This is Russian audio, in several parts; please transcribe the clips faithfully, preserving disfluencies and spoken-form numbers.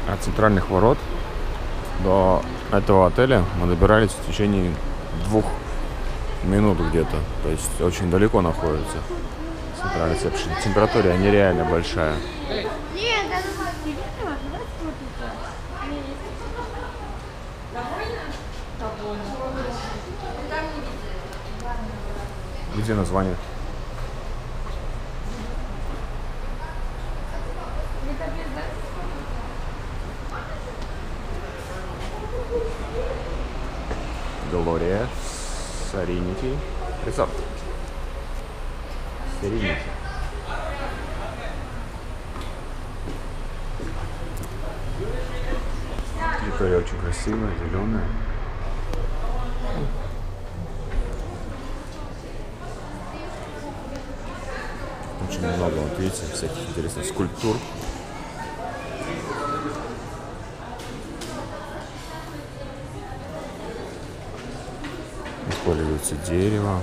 От центральных ворот до этого отеля мы добирались в течение двух минут где-то. То есть очень далеко находится центральный ресепшн. Температура нереально большая. Где название? Gloria Serenity Resort. Serenity. Территория очень красивая, зеленая. Очень много, вот видите, всяких интересных скульптур. Используется дерево.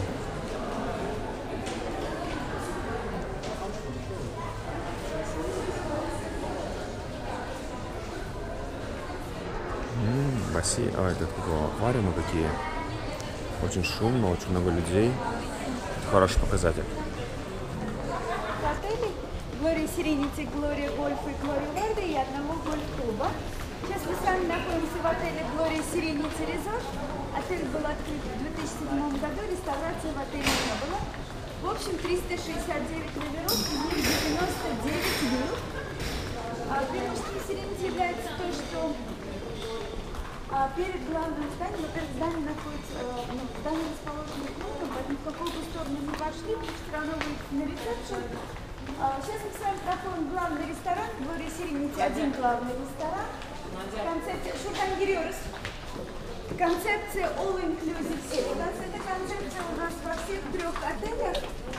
М-м, бассейн, а этот аквариумы какие. Очень шумно, очень много людей. Это хороший показатель. Gloria Serenity, Gloria Golf и Gloria Verde и одного гольф-клуба. Сейчас мы с вами находимся в отеле Gloria Serenity Resort. Отель был открыт в две тысячи седьмом году, реставрации в отеле не было. В общем, триста шестьдесят девять номеров, из них девяносто девять вилл. Преимуществом Serenity является то, что а, перед главным зданием, во-первых, здание находится, э, здание расположено клубом, поэтому в какую бы сторону мы пошли, все равно выйти на ресепшн. Сейчас мы с вами проходим главный ресторан, Gloria Serenity, один главный ресторан. Концепция, Шуртан гiriyoruz. Концепция All Inclusive Service. Эта концепция у нас во всех трех отелях.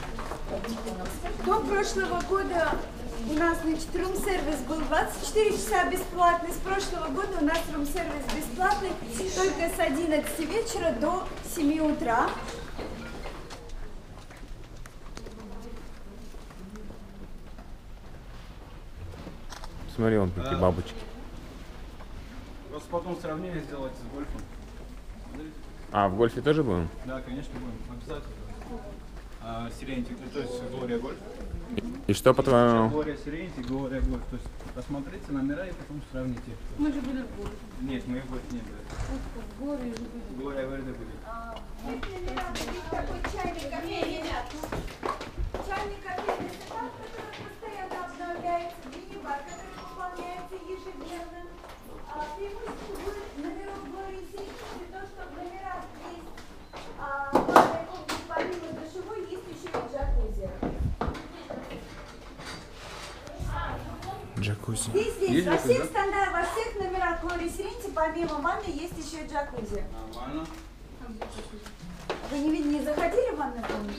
До прошлого года у нас, значит, рум-сервис был двадцать четыре часа бесплатный. С прошлого года у нас рум-сервис бесплатный только с одиннадцати вечера до семи утра. Смотри, вон какие бабочки. Просто потом сравнение сделать с гольфом. А, в гольфе тоже будем? Да, конечно, будем. Обязательно. А, Serenity, то есть Gloria Golf. И что, по-твоему? Gloria Serenity, Gloria Golf. То есть посмотрите номера и потом сравните. Мы же были в городе. Нет, мы в гольф не были. В городе же были. Gloria Verde были. Такой чайный кофейный чайный кофейный сетап, который постоянно обновляется, мини-бар, который выполняется ежедневно. Преимущество будет номеров Gloria Serenity, то, что в номерах есть ванная комната, помимо душевой, есть еще и джакузи. Джакузи. Здесь, здесь, во всех стандартах, во всех номерах Gloria Serenity, помимо ванны, есть еще и джакузи. Нормально. Вы не, не заходили в ванную комнату?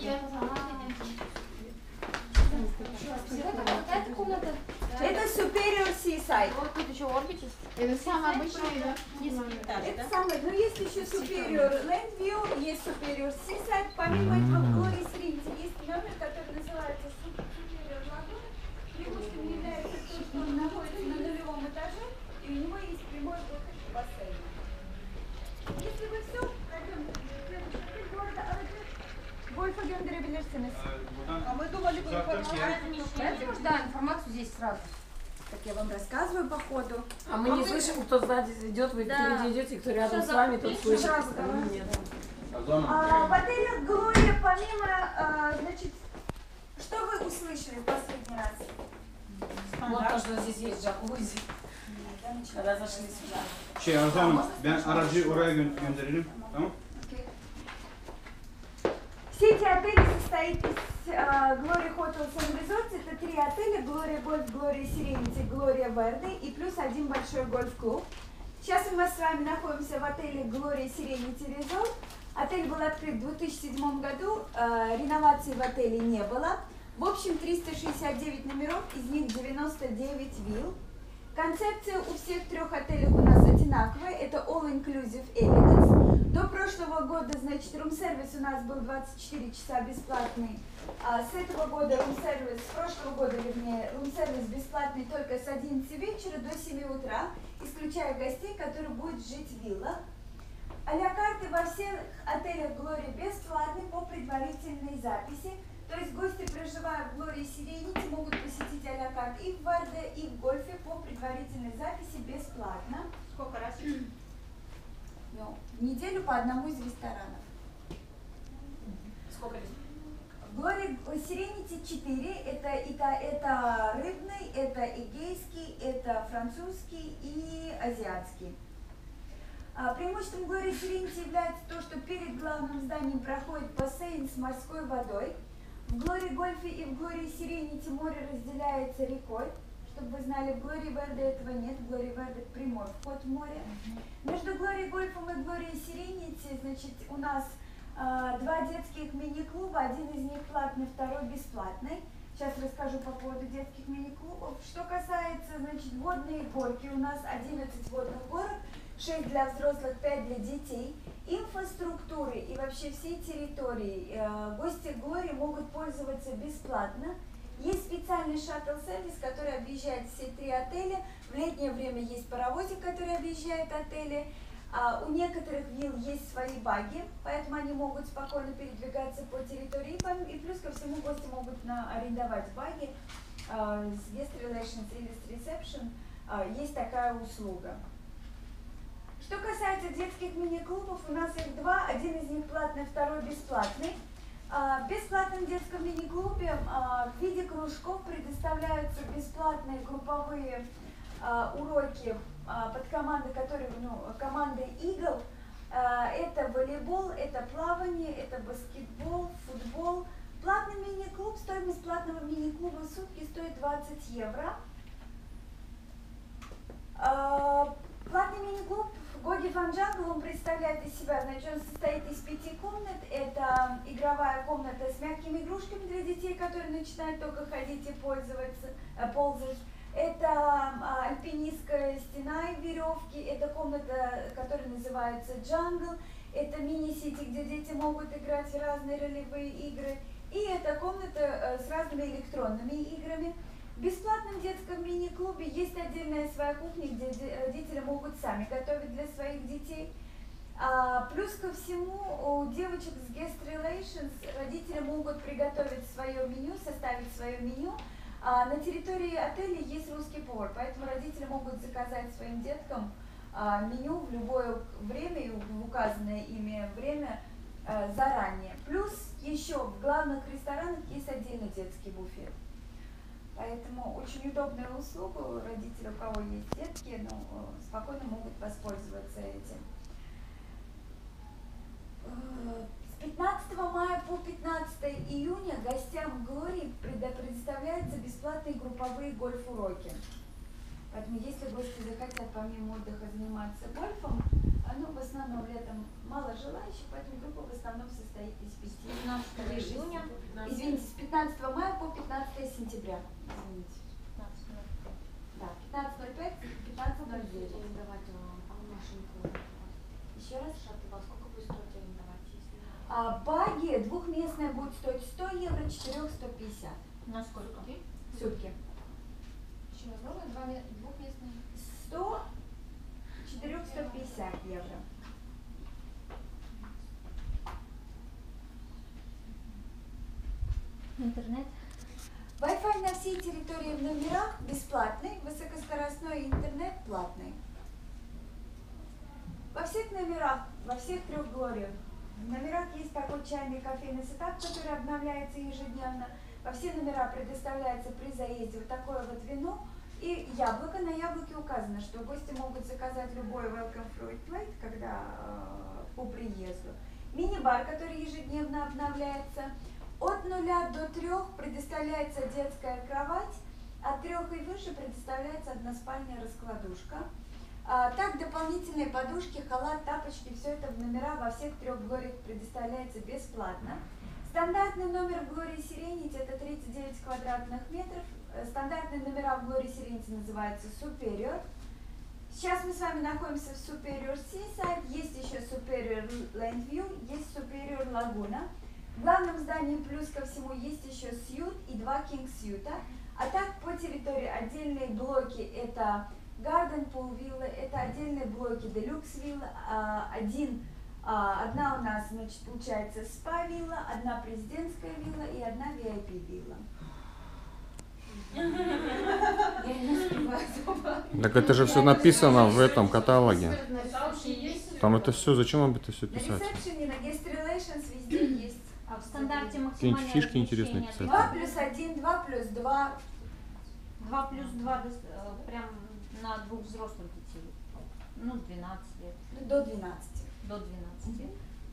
Это комната. Это Superior Seaside. Вот тут еще Orbitis. Это самый обычный, да? Это самое, но есть еще Superior Landview, есть Superior Seaside. Помимо этого в Gloria Serenity есть номер, который называется Superior Lagoon. Преимуществом является то, что он находится на нулевом этаже, и у него есть прямой выход в бассейн. Если вы все пройдем в города Арагет, Гольфа göndərebilirsiniz. А мы думали, что Знаете, может, да, информацию здесь сразу. Так я вам рассказываю по ходу. А мы не слышим, кто сзади идет, вы впереди идете, кто рядом с вами, тот слышит. Нет. А, в отеле Gloria, помимо, а, значит, что вы услышали в последний раз? Вот то, что здесь есть джакузи. Когда зашли сюда. Şey Arzu Hanım, ben aracı oraya gö gönderelim. Tamam? Все эти отели состоят из uh, Gloria Hotels and Resorts. Это три отеля: Gloria Golf, Gloria Serenity, Gloria Verde и плюс один большой гольф-клуб. Сейчас мы с вами находимся в отеле Gloria Serenity Resort. Отель был открыт в две тысячи седьмом году, uh, реновации в отеле не было. В общем, триста шестьдесят девять номеров, из них девяносто девять вилл. Концепция у всех трех отелей у нас одинаковая. Это All Inclusive Elegance. До прошлого года, значит, рум-сервис у нас был двадцать четыре часа бесплатный. А с этого года рум-сервис, с прошлого года, вернее, рум-сервис бесплатный только с одиннадцати вечера до семи утра, исключая гостей, которые будут жить в виллах. А-ля карты во всех отелях Glory бесплатны по предварительной записи. То есть гости, проживая в Glory и Serenity, могут посетить а-ля карт и в Верде, и в Гольфе по предварительной записи бесплатно. Сколько раз? Ну, в неделю по одному из ресторанов. Сколько лет? В Glory Serenity четыре. Это, это, это рыбный, это эгейский, это французский и азиатский. А, преимуществом Glory Serenity является то, что перед главным зданием проходит бассейн с морской водой. В Glory Гольфе и в Glory Serenity море разделяется рекой. Чтобы вы знали, в Glory Verde этого нет, в Glory Verde прямой вход в море. Mm-hmm. Между Glory Гольфом и Glory Serenity, значит, у нас э, два детских мини-клуба, один из них платный, второй бесплатный. Сейчас расскажу по поводу детских мини-клубов. Что касается, значит, водные горки, у нас одиннадцать водных горок, шесть для взрослых, пять для детей. Инфраструктуры и вообще всей территории э, гости Glory могут пользоваться бесплатно. Есть специальный шаттл-сервис, который объезжает все три отеля. В летнее время есть паровозик, который объезжает отели. А у некоторых вилл есть свои баги, поэтому они могут спокойно передвигаться по территории. И плюс ко всему гости могут на, арендовать баги а, с Guest Relations или с Reception. А, есть такая услуга. Что касается детских мини-клубов, у нас их два. Один из них платный, второй бесплатный. В бесплатном детском мини-клубе в виде кружков предоставляются бесплатные групповые уроки под командой, которые, ну, командой Eagle. Это волейбол, это плавание, это баскетбол, футбол. Платный мини-клуб, стоимость платного мини-клуба в сутки стоит двадцать евро. Платный мини-клуб Гоги Фан Джангл, он представляет из себя, значит, он состоит из пяти комнат. Это игровая комната с мягкими игрушками для детей, которые начинают только ходить и пользоваться, ползать. Это а, альпинистская стена и веревки. Это комната, которая называется Джангл. Это мини-сити, где дети могут играть в разные ролевые игры. И это комната а, с разными электронными играми. В бесплатном детском мини-клубе есть отдельная своя кухня, где родители могут сами готовить для своих детей. А, плюс ко всему, у девочек с Guest Relations родители могут приготовить свое меню, составить свое меню. А, на территории отеля есть русский повар, поэтому родители могут заказать своим деткам а, меню в любое время и в указанное ими время а, заранее. Плюс еще в главных ресторанах есть отдельный детский буфет. Поэтому очень удобная услуга, родители, у кого есть детки, ну, спокойно могут воспользоваться этим. С пятнадцатого мая по пятнадцатое июня гостям Glory предоставляются бесплатные групповые гольф-уроки. Поэтому если гости захотят помимо отдыха заниматься гольфом, ну, в основном летом мало желающих, поэтому группа в основном состоит из пяти. пятнадцатого июня. Извините, с пятнадцатого мая по пятнадцатое сентября. Извините. Да, пятнадцать ноль пять, пятнадцать ноль девять. Арендовать машинку. Еще раз. Шаттл, сколько будет стоить арендовать, если... А, баги двухместная будет стоить сто евро, четырех сто пятьдесят. На сколько? Сутки. Еще раз, можно два двухместные? сто, четырех сто пятьдесят евро. Интернет? Wi-Fi на всей территории в номерах бесплатный, высокоскоростной интернет платный. Во всех номерах, во всех трех Глориях, в номерах есть такой чайный кофейный сетап, который обновляется ежедневно. Во все номера предоставляется при заезде вот такое вот вино и яблоко. На яблоке указано, что гости могут заказать любой welcome fruit plate, когда э, по приезду. Мини-бар, который ежедневно обновляется. От нуля до трех предоставляется детская кровать, от трех и выше предоставляется односпальная раскладушка. А, так, дополнительные подушки, халат, тапочки, все это в номера во всех трех Глориях предоставляется бесплатно. Стандартный номер в Glory Serenity это тридцать девять квадратных метров. Стандартные номера в Glory Serenity называются Superior. Сейчас мы с вами находимся в Superior Seaside, есть еще Superior Landview, есть Superior Laguna. В главном здании плюс ко всему есть еще Сьют и два King Сьюта. А так по территории отдельные блоки это Garden Pool Villa, это отдельные блоки Deluxe Villa, а, один, а, одна у нас, значит, получается спа вилла, одна президентская вилла и одна ви ай пи вилла. Я не успеваю забыть. Так это же все написано в этом каталоге. Там это все, зачем вам это все На писать? ресепшене, на Guest Relations везде есть. А в стандарте Какие-нибудь максимальное фишки интересные размещение писать. два плюс один, два плюс два. два плюс два прям на двух взрослых детей. Ну, двенадцать лет. До двенадцати. До двенадцати.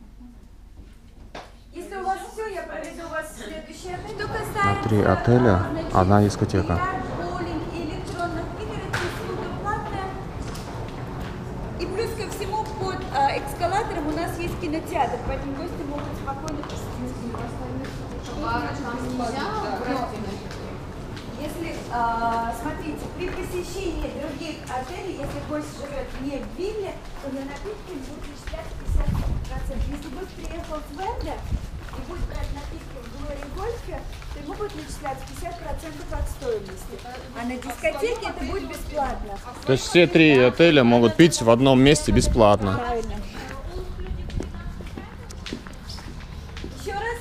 Если у вас все, я проведу вас в следующий отель. Что касается, На три отеля, а, значит, одна дискотека. бильярд, боулинг и электронных игр, это услуга платная. И плюс ко всему под а, эскалатором у нас есть кинотеатр, поэтому гости могут спокойно посетить. Если, а, смотрите, при посещении других отелей, если гость живет не в вилле, то на напитки будут начислять пятьдесят процентов. Если гость приехал с Венда и будет брать напитки в Глории Гольфе, то ему будет начислять пятьдесят процентов от стоимости. А на дискотеке это будет бесплатно. То есть все три отеля могут пить в одном месте бесплатно. Правильно. Еще раз.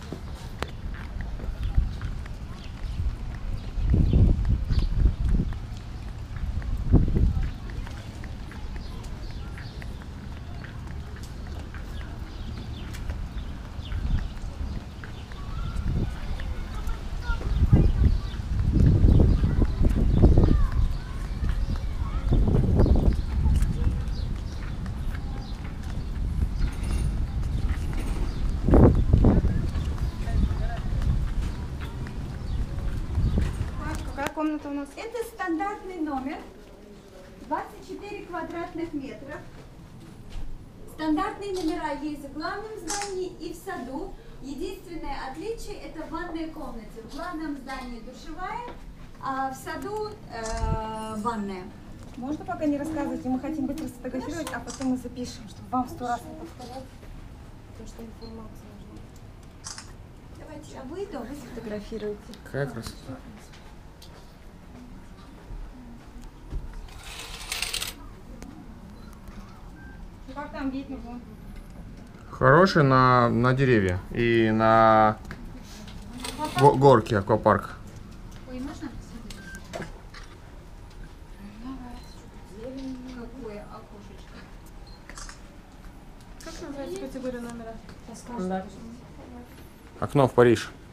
Какая комната у нас? Это стандартный номер, двадцать четыре квадратных метра. Стандартные номера есть в главном здании и в саду. Единственное отличие – это ванная комната. В главном здании душевая, а в саду э, ванная. Можно пока не рассказывать, мы хотим быстро сфотографировать, а потом мы запишем, чтобы вам сто раз не повторять. Потому что информация нужна. Давайте я выйду, а вы сфотографируете. Какая красота. Ну, как там вид на вон? Хороший на, на деревья и на го- горки, аквапарк. Ой, можно? Какое окошечко? Как называется категория номера? Окно в Париж.